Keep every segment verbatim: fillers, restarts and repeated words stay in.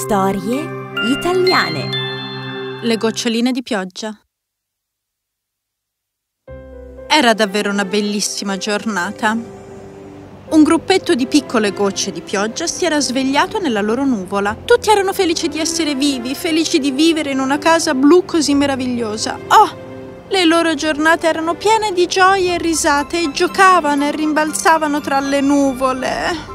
Storie italiane. Le goccioline di pioggia. Era davvero una bellissima giornata. Un gruppetto di piccole gocce di pioggia si era svegliato nella loro nuvola. Tutti erano felici di essere vivi, felici di vivere in una casa blu così meravigliosa. Oh! Le loro giornate erano piene di gioie e risate e giocavano e rimbalzavano tra le nuvole.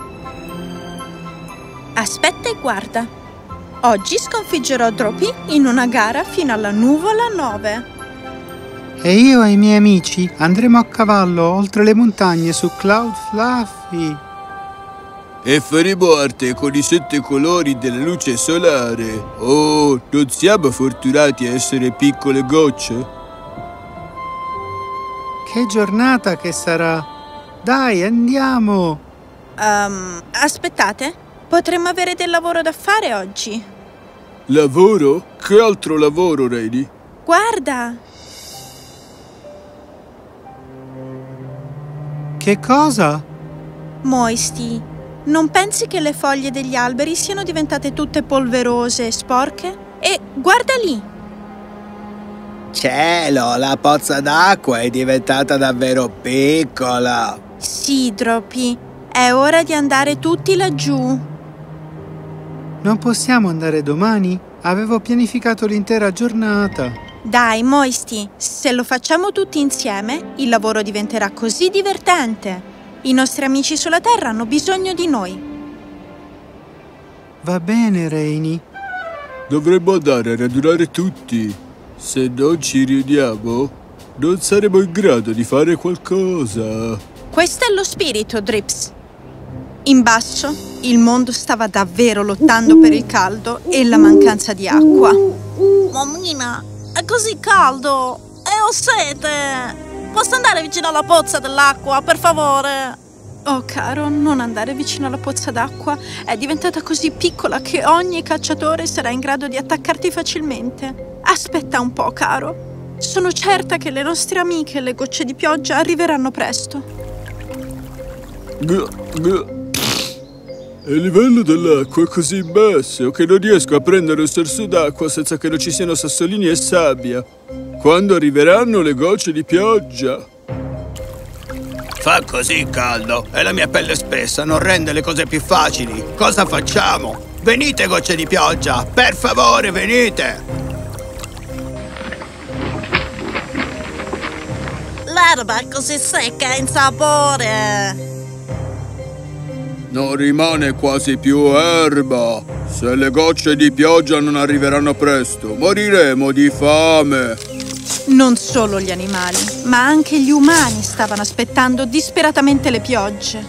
Aspetta e guarda. Oggi sconfiggerò Dropi in una gara fino alla nuvola nove. E io e i miei amici andremo a cavallo oltre le montagne su Cloud Fluffy. E faremo arte con i sette colori della luce solare. Oh, non siamo fortunati a essere piccole gocce? Che giornata che sarà! Dai, andiamo! Um, aspettate, potremmo avere del lavoro da fare oggi. Lavoro? Che altro lavoro, Rainy? Guarda! Che cosa? Moisty, non pensi che le foglie degli alberi siano diventate tutte polverose e sporche? E guarda lì! Cielo, la pozza d'acqua è diventata davvero piccola. Sì, Dropi, è ora di andare tutti laggiù. Non possiamo andare domani? Avevo pianificato l'intera giornata. Dai, Moisty, se lo facciamo tutti insieme, il lavoro diventerà così divertente. I nostri amici sulla Terra hanno bisogno di noi. Va bene, Rainy. Dovremmo andare a radunare tutti. Se non ci riuniamo, non saremo in grado di fare qualcosa. Questo è lo spirito, Drips. In basso, il mondo stava davvero lottando per il caldo e la mancanza di acqua. Mammina, è così caldo e ho sete. Posso andare vicino alla pozza dell'acqua, per favore? Oh, caro, non andare vicino alla pozza d'acqua. È diventata così piccola che ogni cacciatore sarà in grado di attaccarti facilmente. Aspetta un po', caro. Sono certa che le nostre amiche, le gocce di pioggia, arriveranno presto. G g Il livello dell'acqua è così basso che non riesco a prendere un sorso d'acqua senza che non ci siano sassolini e sabbia. Quando arriveranno le gocce di pioggia? Fa così caldo e la mia pelle spessa non rende le cose più facili. Cosa facciamo? Venite, gocce di pioggia! Per favore, venite! L'erba è così secca e insapore. Non rimane quasi più erba. Se le gocce di pioggia non arriveranno presto, moriremo di fame. Non solo gli animali, ma anche gli umani stavano aspettando disperatamente le piogge.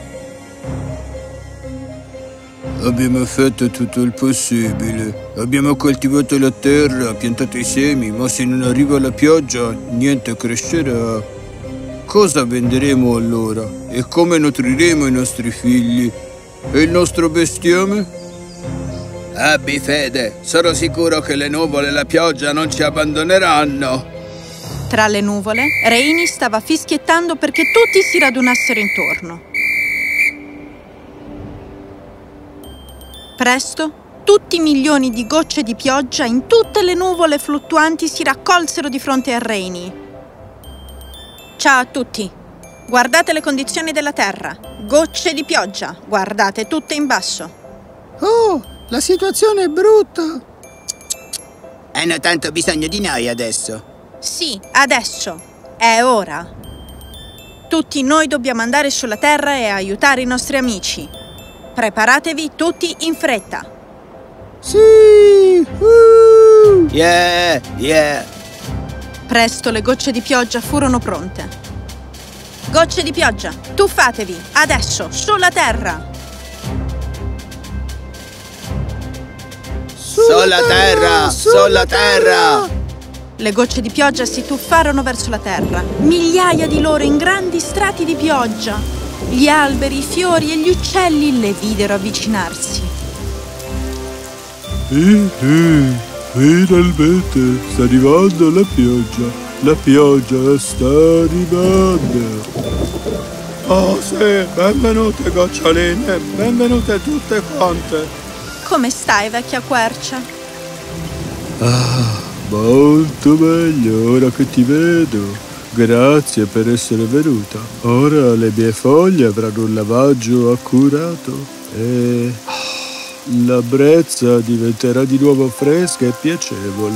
Abbiamo fatto tutto il possibile. Abbiamo coltivato la terra, piantato i semi, ma se non arriva la pioggia, niente crescerà. Cosa venderemo allora? E come nutriremo i nostri figli? E il nostro bestiame? Abbi fede, sono sicuro che le nuvole e la pioggia non ci abbandoneranno. Tra le nuvole, Rainy stava fischiettando perché tutti si radunassero intorno. Presto, tutti i milioni di gocce di pioggia in tutte le nuvole fluttuanti si raccolsero di fronte a Rainy. Ciao a tutti! Guardate le condizioni della terra. Gocce di pioggia, guardate tutte in basso. Oh, la situazione è brutta. Hanno tanto bisogno di noi adesso. Sì, adesso. È ora. Tutti noi dobbiamo andare sulla terra e aiutare i nostri amici. Preparatevi tutti in fretta. Sì! Uh! Yeah, yeah! Presto le gocce di pioggia furono pronte. Gocce di pioggia, tuffatevi, adesso, sulla terra! Sulla terra! Sulla terra! Le gocce di pioggia si tuffarono verso la terra, migliaia di loro in grandi strati di pioggia. Gli alberi, i fiori e gli uccelli le videro avvicinarsi. Eh, eh. Finalmente sta arrivando la pioggia. La pioggia sta arrivando. Oh sì, benvenute goccioline, benvenute tutte quante. Come stai, vecchia quercia? Ah, molto meglio ora che ti vedo. Grazie per essere venuta. Ora le mie foglie avranno un lavaggio accurato e la brezza diventerà di nuovo fresca e piacevole.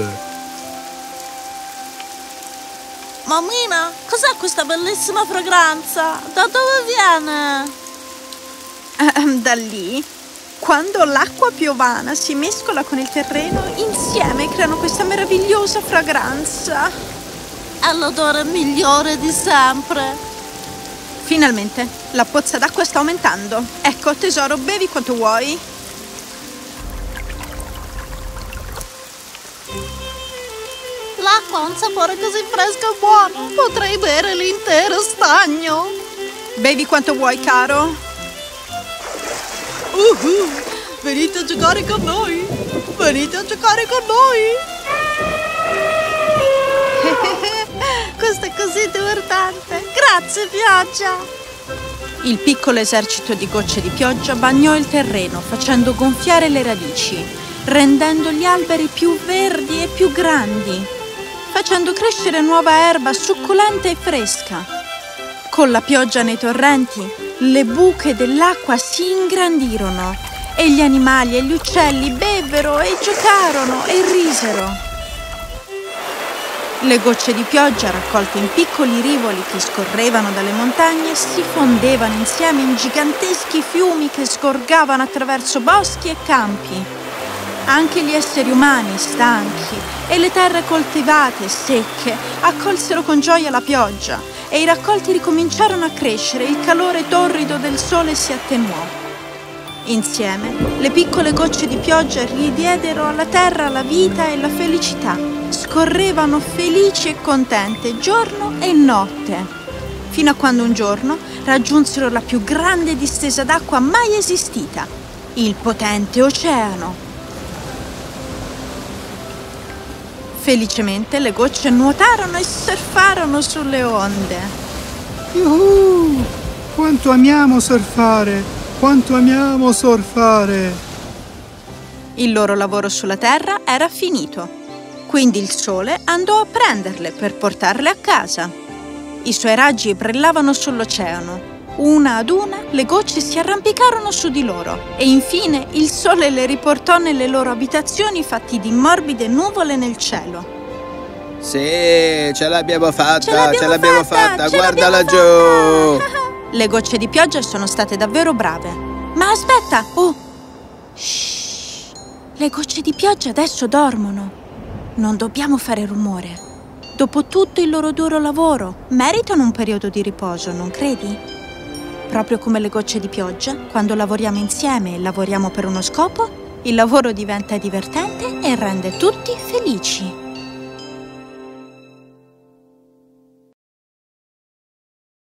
Mammina, cos'è questa bellissima fragranza? Da dove viene? Eh, da lì. Quando l'acqua piovana si mescola con il terreno, insieme creano questa meravigliosa fragranza. È l'odore migliore di sempre. Finalmente, la pozza d'acqua sta aumentando. Ecco, tesoro, bevi quanto vuoi. L'acqua ha un sapore così fresco e buono. Potrei bere l'intero stagno. Bevi quanto vuoi, caro. Uh-huh. Venite a giocare con noi. Venite a giocare con noi. Questo è così divertente. Grazie, pioggia. Il piccolo esercito di gocce di pioggia bagnò il terreno facendo gonfiare le radici, rendendo gli alberi più verdi e più grandi, facendo crescere nuova erba succulenta e fresca. Con la pioggia nei torrenti, le buche dell'acqua si ingrandirono e gli animali e gli uccelli bevvero e giocarono e risero. Le gocce di pioggia, raccolte in piccoli rivoli che scorrevano dalle montagne, si fondevano insieme in giganteschi fiumi che sgorgavano attraverso boschi e campi. Anche gli esseri umani, stanchi, e le terre coltivate e secche, accolsero con gioia la pioggia e i raccolti ricominciarono a crescere e il calore torrido del sole si attenuò. Insieme, le piccole gocce di pioggia ridiedero alla terra la vita e la felicità. Scorrevano felici e contente giorno e notte, fino a quando un giorno raggiunsero la più grande distesa d'acqua mai esistita, il potente oceano. Felicemente le gocce nuotarono e surfarono sulle onde. Yuhu! Quanto amiamo surfare! Quanto amiamo surfare! Il loro lavoro sulla terra era finito. Quindi il sole andò a prenderle per portarle a casa. I suoi raggi brillavano sull'oceano. Una ad una le gocce si arrampicarono su di loro e infine il sole le riportò nelle loro abitazioni fatti di morbide nuvole nel cielo. Sì, ce l'abbiamo fatta, Ce l'abbiamo ce l'abbiamo fatta, fatta, ce guarda l'abbiamo laggiù! Le gocce di pioggia sono state davvero brave. Ma aspetta! Oh! Shh! Le gocce di pioggia adesso dormono. Non dobbiamo fare rumore. Dopo tutto il loro duro lavoro, meritano un periodo di riposo, non credi? Proprio come le gocce di pioggia, quando lavoriamo insieme e lavoriamo per uno scopo, il lavoro diventa divertente e rende tutti felici.